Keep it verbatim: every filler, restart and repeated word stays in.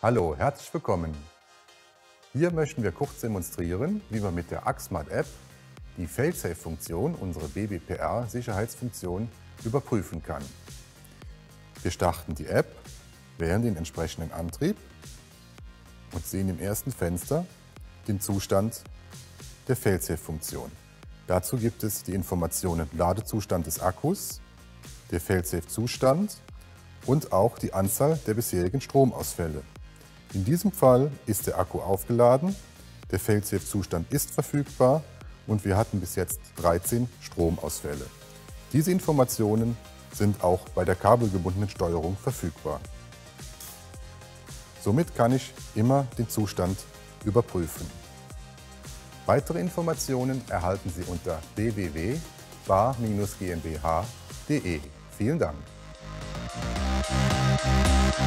Hallo, herzlich willkommen. Hier möchten wir kurz demonstrieren, wie man mit der Axmat-App die Failsafe-Funktion, unsere B B P R-Sicherheitsfunktion, überprüfen kann. Wir starten die App, wählen den entsprechenden Antrieb und sehen im ersten Fenster den Zustand der Failsafe-Funktion. Dazu gibt es die Informationen Ladezustand des Akkus, der Failsafe-Zustand und auch die Anzahl der bisherigen Stromausfälle. In diesem Fall ist der Akku aufgeladen, der Failsafe-Zustand ist verfügbar und wir hatten bis jetzt dreizehn Stromausfälle. Diese Informationen sind auch bei der kabelgebundenen Steuerung verfügbar. Somit kann ich immer den Zustand überprüfen. Weitere Informationen erhalten Sie unter w w w punkt bar Bindestrich g m b h punkt de. Vielen Dank.